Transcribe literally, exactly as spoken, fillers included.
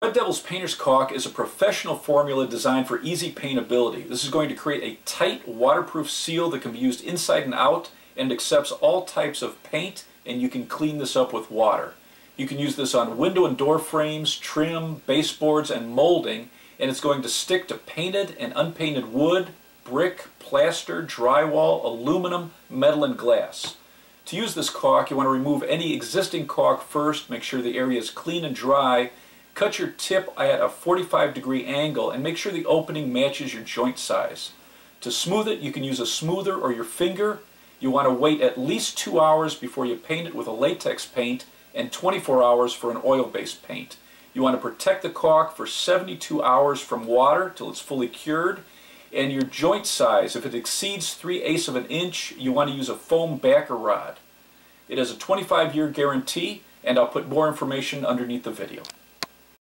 Red Devil's Painter's Caulk is a professional formula designed for easy paintability. This is going to create a tight, waterproof seal that can be used inside and out and accepts all types of paint, and you can clean this up with water. You can use this on window and door frames, trim, baseboards, and molding, and it's going to stick to painted and unpainted wood, brick, plaster, drywall, aluminum, metal, and glass. To use this caulk, you want to remove any existing caulk first, make sure the area is clean and dry, cut your tip at a forty-five degree angle, and make sure the opening matches your joint size. To smooth it, you can use a smoother or your finger. You want to wait at least two hours before you paint it with a latex paint and twenty-four hours for an oil-based paint. You want to protect the caulk for seventy-two hours from water till it's fully cured. And your joint size, if it exceeds three eighths of an inch, you want to use a foam backer rod. It has a twenty-five year guarantee, and I'll put more information underneath the video.